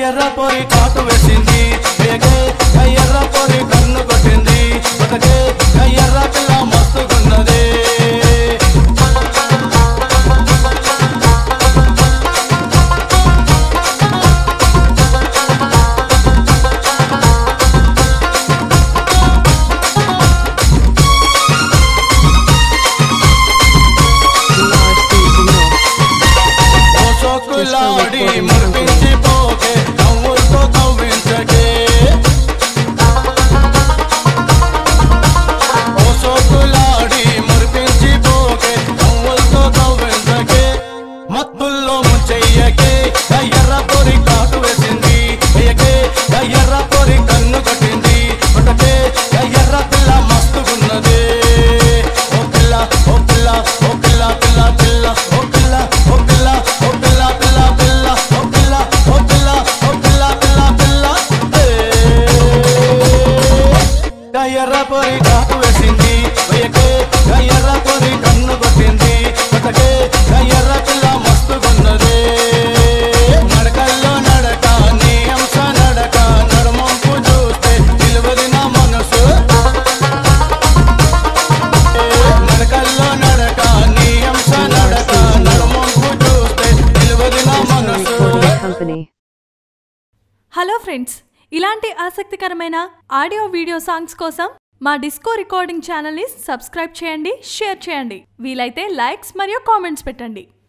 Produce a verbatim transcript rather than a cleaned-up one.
ఎర్ర పొరి కాటు వేసింది వేగే ఎర్ర పొరి కన్ను కొట్టింది బతకే ఎర్ర పిల్ల మస్తుగున్నది లాడి మురిపించి పోకే నవ్వులతో కవ్వించకే ఓ సోకులాడి మురిపించి పోకే నవ్వులతో కవ్వించకే మత్తుల్లో ముంచెయ్యకే ఎర్ర పొరి కాటు వేసింది వేయకే ఎర్ర పొరి కన్ను కట్టింది పటకే ఎర్ర పిల్ల మస్తుగున్నది ఓ పిల్ల ఓ పిల్ల ఓ పిల్ల పిల్ల పిల్ల ఓ పిల్ల ఓ పిల్ల ఓ పిల్ల ఎర్ర పొరి కాటు వేసింది వేయకే ఎర్ర పొరి కన్ను కొట్టింది బతకే ఎర్ర పిల్ల మస్తుగున్నది నడకల్లో నడక నీ అంశ నడక నడుమంపు చూస్తే నిలువది నా మనసు నడకల్లో నడక నీ అంశ నడక నడుమంపు చూస్తే నిలువది నా మనసు. హలో ఫ్రెండ్స్, ఇలాంటి ఆసక్తికరమైన ఆడియో వీడియో సాంగ్స్ కోసం మా డిస్కో రికార్డింగ్ ఛానల్ని సబ్స్క్రైబ్ చేయండి, షేర్ చేయండి, వీలైతే లైక్స్ మరియు కామెంట్స్ పెట్టండి.